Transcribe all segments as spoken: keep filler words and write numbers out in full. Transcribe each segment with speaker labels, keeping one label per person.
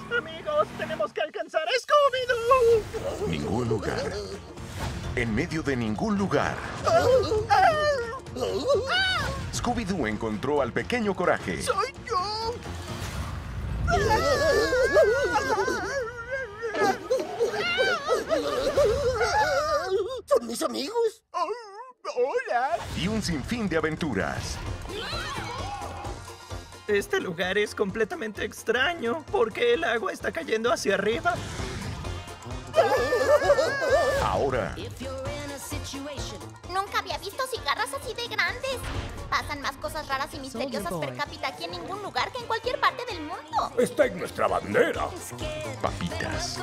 Speaker 1: Amigos, tenemos que alcanzar a Scooby-Doo.
Speaker 2: Ningún lugar. En medio de ningún lugar. Scooby-Doo encontró al pequeño Coraje.
Speaker 1: ¡Soy yo!
Speaker 3: ¿Son mis amigos?
Speaker 1: Oh, ¡hola!
Speaker 2: Y un sinfín de aventuras.
Speaker 1: Este lugar es completamente extraño. ¿Por qué el agua está cayendo hacia arriba?
Speaker 2: Ahora,
Speaker 4: Nunca había visto cigarras así de grandes. Pasan más cosas raras y misteriosas
Speaker 5: Soldier
Speaker 4: per
Speaker 5: Boy.
Speaker 4: cápita aquí en ningún lugar que en cualquier parte del mundo.
Speaker 6: Está en nuestra bandera.
Speaker 2: papitas.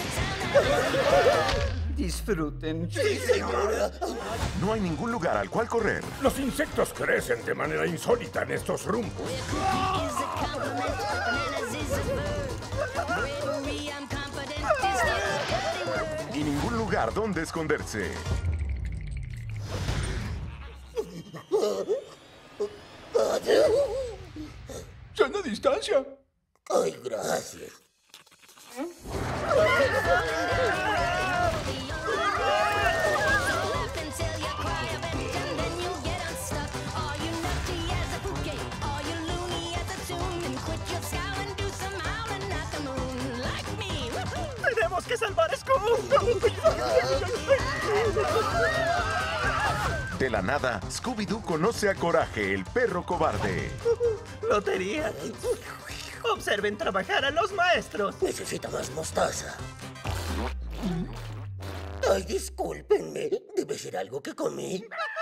Speaker 1: Disfruten.
Speaker 3: Sí, señora.
Speaker 2: No hay ningún lugar al cual correr.
Speaker 6: Los insectos crecen de manera insólita en estos rumbos.
Speaker 2: Y ningún lugar donde esconderse.
Speaker 1: ¡Sana distancia!
Speaker 3: Ay, gracias.
Speaker 1: ¡Tenemos que salvar a Scooby!
Speaker 2: De la nada, Scooby-Doo conoce a Coraje, el perro cobarde.
Speaker 1: ¡Lotería! Observen trabajar a los maestros.
Speaker 3: Necesita más mostaza. Ay, discúlpenme. Debe ser algo que comí.